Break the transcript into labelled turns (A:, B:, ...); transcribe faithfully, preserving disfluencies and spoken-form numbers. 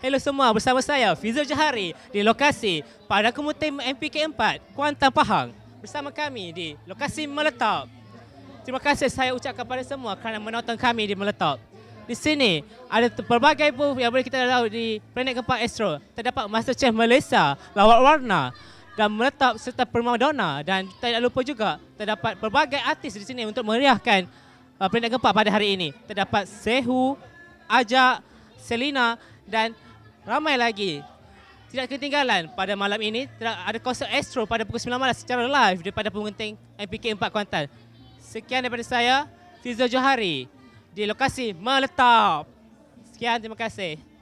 A: Hello semua, bersama saya Fizul Johari di lokasi pada komuter M P K empat Kuantan Pahang. Bersama kami di lokasi Meletop. Terima kasih saya ucapkan kepada semua kerana menonton kami di Meletop. Di sini ada pelbagai booth yang boleh kita tahu di Planet Gempak Astro. Terdapat MasterChef Malaysia, Lawak Warna dan Meletop serta Primadona, dan tidak lupa juga terdapat pelbagai artis di sini untuk meriahkan uh, Planet Gempak pada hari ini. Terdapat Sehu, Ajak, Selina dan ramai lagi. Tidak ketinggalan pada malam ini ada konser Astro pada pukul sembilan malam secara live daripada pengunting M P K empat Kuantan. Sekian daripada saya, Fizul Johari di lokasi Meletop. Sekian, terima kasih.